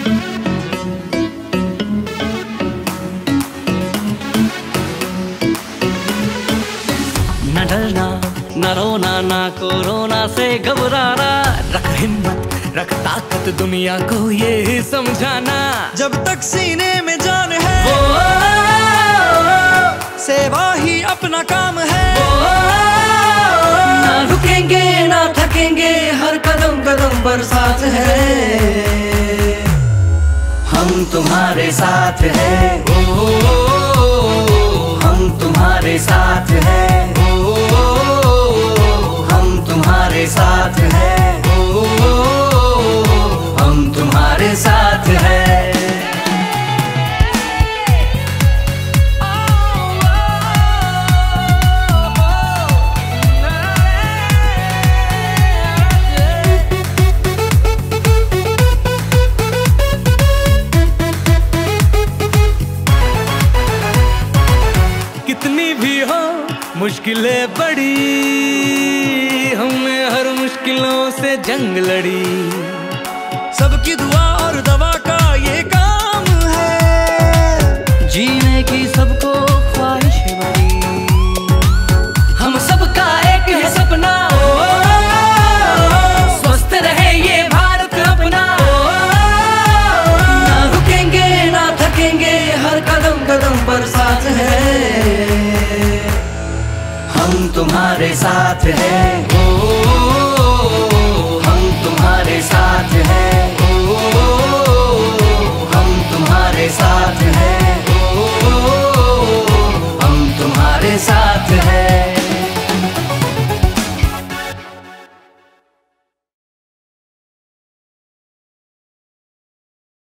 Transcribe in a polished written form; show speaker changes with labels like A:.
A: न डरना न रोना ना कोरोना से घबराना, रख हिम्मत रख ताकत दुनिया को ये समझाना,
B: जब तक सीने में जान है सेवा ही अपना काम है।
A: ना रुकेंगे ना थकेंगे, हर कदम कदम पर साथ है, हम तुम्हारे साथ है, हम तुम्हारे साथ है, हम तुम्हारे साथ है, हम तुम्हारे साथ है। कितनी भी हो मुश्किलें बड़ी, हमने हर मुश्किलों से जंग लड़ी,
B: सबकी दुआ और दवा का ये काम है,
A: जीने की सबको ख्वाहिश बड़ी, हम सबका एक है सपना, स्वस्थ रहे ये भारत अपना, ना रुकेंगे ना थकेंगे, हर कदम कदम पर साथ है, हम तुम्हारे साथ है।